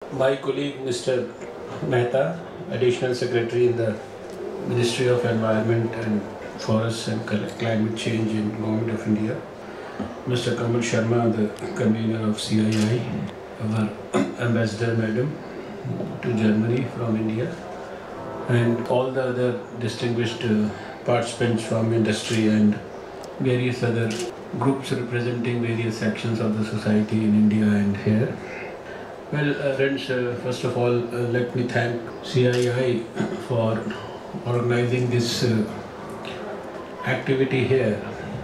My colleague Mr. Mehta, Additional Secretary in the Ministry of Environment and Forests and Climate Change in Government of India, Mr. Kamal Sharma, the convener of CII, our Ambassador Madam to Germany from India, and all the other distinguished participants from industry and various other groups representing various sections of the society in India and here. Well, friends, first of all, let me thank CII for organizing this activity here.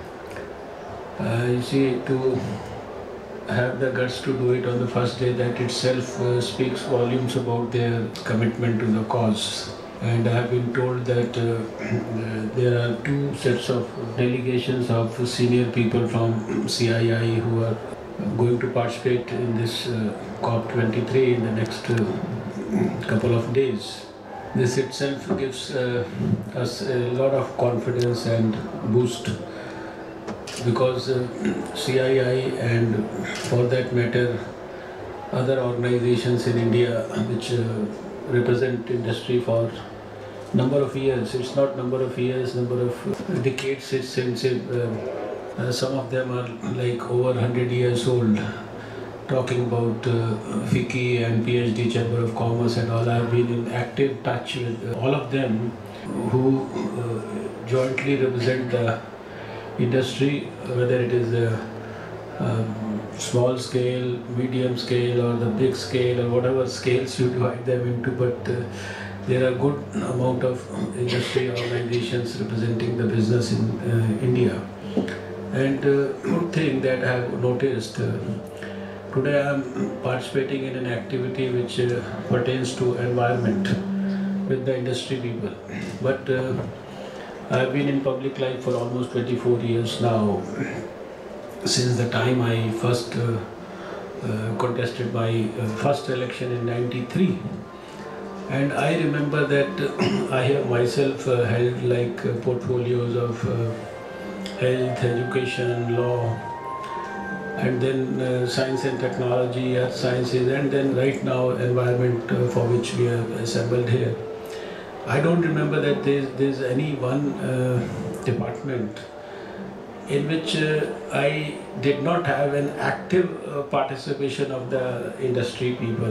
You see, to have the guts to do it on the first day, that itself speaks volumes about their commitment to the cause. And I have been told that there are two sets of delegations of senior people from CII who are going to participate in this COP23 in the next couple of days. This itself gives us a lot of confidence and boost, because CII and for that matter other organizations in India which represent industry for number of years, it's not number of years, number of decades, it's since some of them are like over 100 years old, talking about FICCI and PhD Chamber of Commerce and all. I have been in active touch with all of them who jointly represent the industry, whether it is small scale, medium scale or the big scale or whatever scales you divide them into, but there are good amount of industry organizations representing the business in India. And good thing that I have noticed, today I am participating in an activity which pertains to environment with the industry people. But I have been in public life for almost 24 years now, since the time I first contested my first election in '93. And I remember that I have myself held like portfolios of health, education, law, and then science and technology, earth sciences, and then right now environment, for which we are assembled here. I don't remember that there's any one department in which I did not have an active participation of the industry people.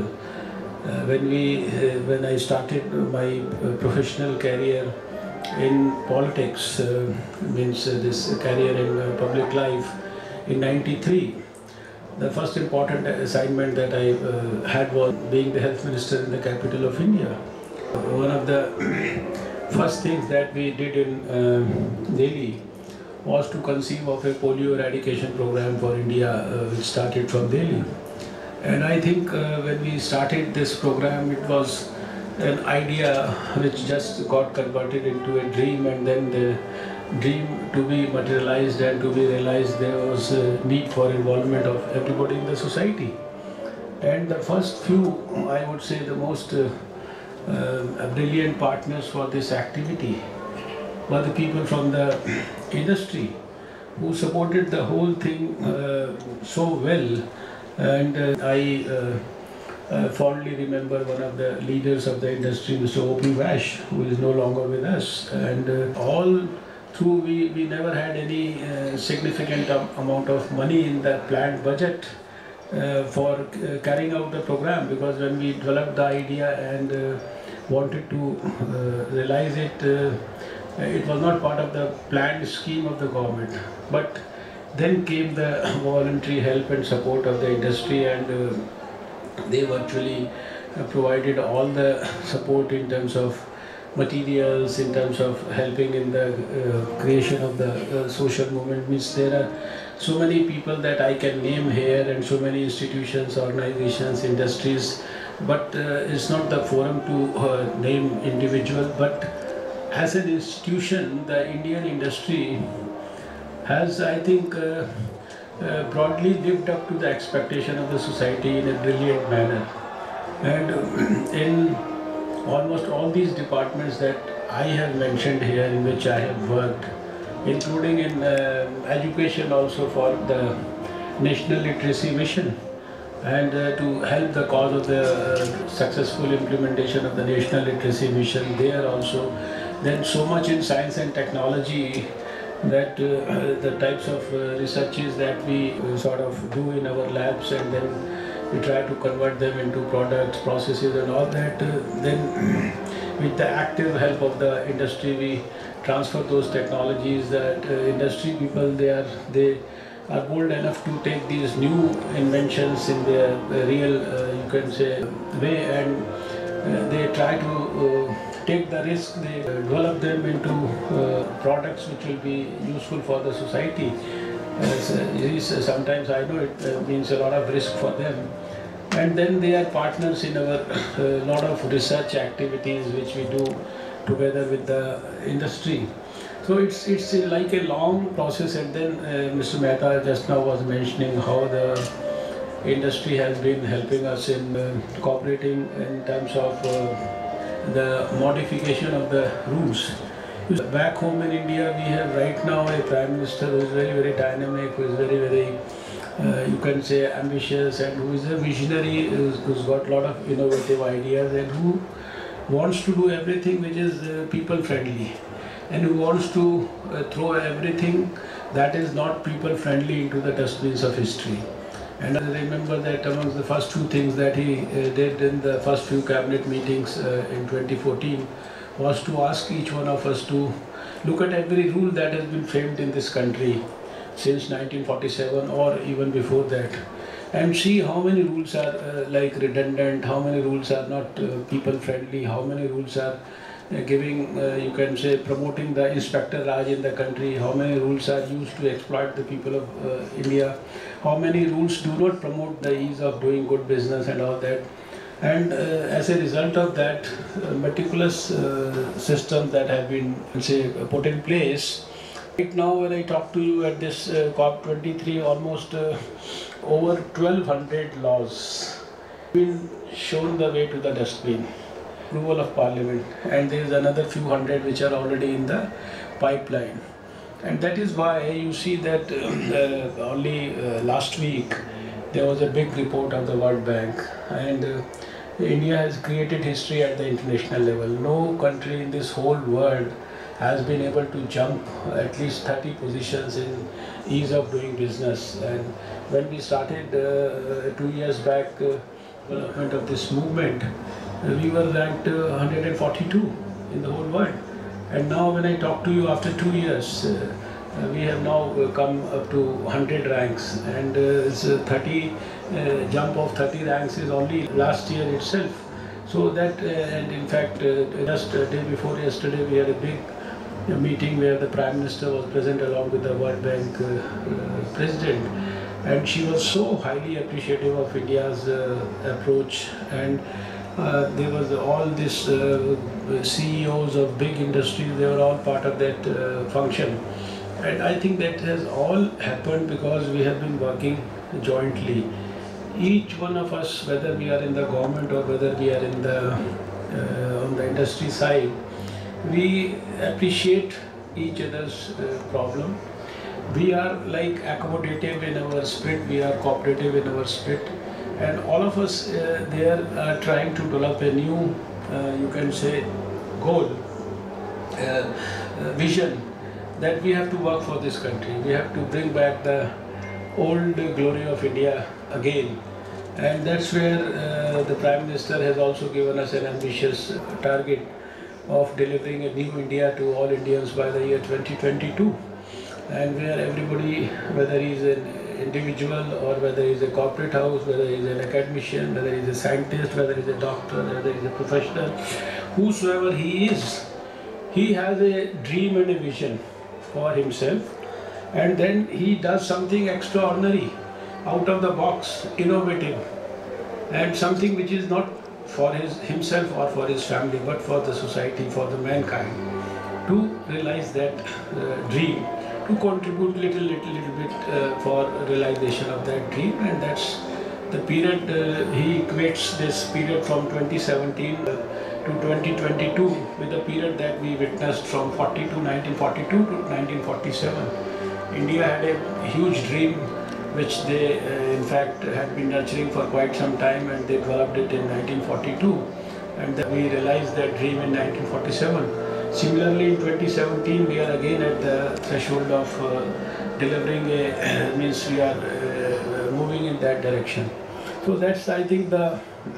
When I started my professional career in politics, means this career in public life in '93, the first important assignment that I had was being the health minister in the capital of India. One of the first things that we did in Delhi was to conceive of a polio eradication program for India, which started from Delhi. And I think when we started this program, it was an idea which just got converted into a dream, and then the dream to be materialized and to be realized, there was a need for involvement of everybody in the society. And the first few, I would say the most brilliant partners for this activity were the people from the industry who supported the whole thing so well. And I fondly remember one of the leaders of the industry, Mr. O.P. Vash, who is no longer with us. And all through, we never had any significant amount of money in the planned budget for carrying out the program, because when we developed the idea and wanted to realize it, it was not part of the planned scheme of the government. But then came the voluntary help and support of the industry, and they virtually provided all the support in terms of materials, in terms of helping in the creation of the social movement. Means there are so many people that I can name here, and so many institutions, organizations, industries, but it's not the forum to name individual. But as an institution, the Indian industry has, I think, broadly lived up to the expectation of the society in a brilliant manner. And in almost all these departments that I have mentioned here, in which I have worked, including in education also for the National Literacy Mission, and to help the cause of the successful implementation of the National Literacy Mission there also. Then so much in science and technology that the types of researches that we sort of do in our labs, and then we try to convert them into products, processes and all that. Then with the active help of the industry, we transfer those technologies that industry people, they are bold enough to take these new inventions in their real, you can say, way, and they try to take the risk, they develop them into products which will be useful for the society. Sometimes I know it means a lot of risk for them. And then they are partners in our lot of research activities which we do together with the industry. So it's like a long process. And then Mr. Mehta just now was mentioning how the industry has been helping us in cooperating in terms of the modification of the rules. Back home in India, we have right now a Prime Minister who is very dynamic, who is very you can say ambitious, and who is a visionary, who's got a lot of innovative ideas, and who wants to do everything which is people friendly, and who wants to throw everything that is not people friendly into the dustbins of history. And I remember that amongst the first two things that he did in the first few cabinet meetings in 2014 was to ask each one of us to look at every rule that has been framed in this country since 1947 or even before that, and see how many rules are like redundant, how many rules are not people friendly, how many rules are giving, you can say, promoting the Inspector Raj in the country, how many rules are used to exploit the people of India, how many rules do not promote the ease of doing good business and all that. And as a result of that, meticulous systems that have been, say, put in place. Right now, when I talk to you at this COP23, almost over 1200 laws have been shown the way to the dustbin. Approval of Parliament, and there is another few hundred which are already in the pipeline. And that is why you see that only last week there was a big report of the World Bank, and India has created history at the international level. No country in this whole world has been able to jump at least 30 positions in ease of doing business. And when we started 2 years back development of this movement, we were ranked 142 in the whole world. And now when I talk to you after 2 years, we have now come up to 100 ranks, and it's a 30 jump of 30 ranks is only last year itself. So that, and in fact, just day before yesterday, we had a big meeting where the Prime Minister was present along with the World Bank President, and she was so highly appreciative of India's approach. And there was all these CEOs of big industries, they were all part of that function. And I think that has all happened because we have been working jointly. Each one of us, whether we are in the government or whether we are in the on the industry side, we appreciate each other's problem. We are like accommodative in our spirit, we are cooperative in our spirit, and all of us there are trying to develop a new, you can say, goal, vision, that we have to work for this country. We have to bring back the old glory of India again. And that's where the Prime Minister has also given us an ambitious target of delivering a new India to all Indians by the year 2022. And where everybody, whether he is an individual or whether he is a corporate house, whether he is an academician, whether he is a scientist, whether he is a doctor, whether he is a professional, whosoever he is, he has a dream and a vision for himself, and then he does something extraordinary, out of the box, innovative, and something which is not for himself or for his family, but for the society, for the mankind, to realize that dream, to contribute little bit for realization of that dream. And that's the period, he equates this period from 2017 to 2022 with the period that we witnessed from 1942 to 1947. India had a huge dream which they in fact had been nurturing for quite some time, and they developed it in 1942, and then we realized that dream in 1947. Similarly, in 2017, we are again at the threshold of delivering a means we are moving in that direction. So that's, I think, the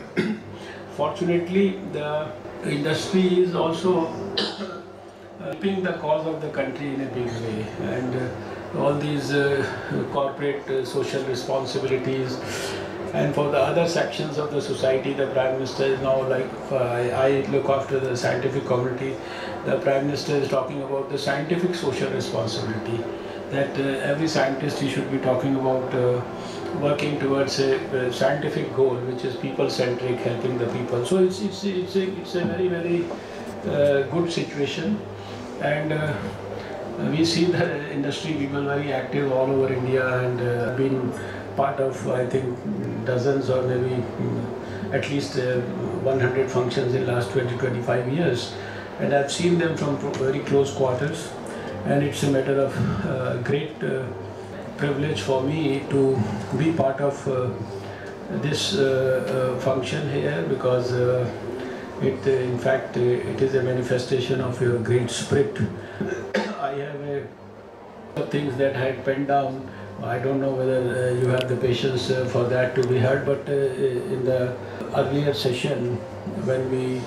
fortunately the industry is also helping the cause of the country in a big way, and all these corporate social responsibilities, and for the other sections of the society, the Prime Minister is now like, I look after the scientific community, the Prime Minister is talking about the scientific social responsibility, that every scientist, he should be talking about working towards a scientific goal, which is people-centric, helping the people. So it's a very, very good situation, and we see the industry people very active all over India, and been part of, I think, dozens or maybe at least 100 functions in last 20-25 years, and I've seen them from very close quarters, and it's a matter of great privilege for me to be part of this function here, because it in fact it is a manifestation of your great spirit. I have things that I had penned down. I don't know whether you have the patience for that to be heard, but in the earlier session, when we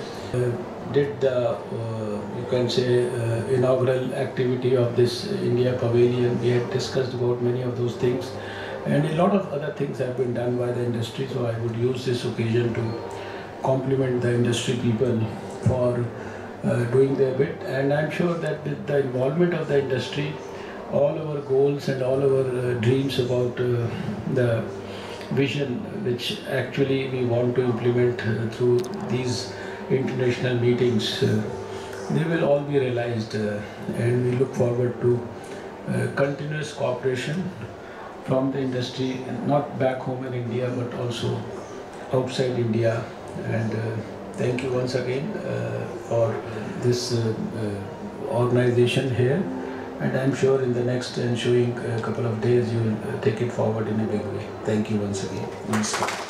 did the, you can say, inaugural activity of this India Pavilion, we had discussed about many of those things, and a lot of other things have been done by the industry, so I would use this occasion to compliment the industry people for doing their bit, and I'm sure that with the involvement of the industry, all our goals and all our dreams about the vision which actually we want to implement through these international meetings, they will all be realized, and we look forward to continuous cooperation from the industry, not back home in India but also outside India. And thank you once again for this organization here, and I'm sure in the next ensuing couple of days you will take it forward in a big way. Thank you once again. Namaskar.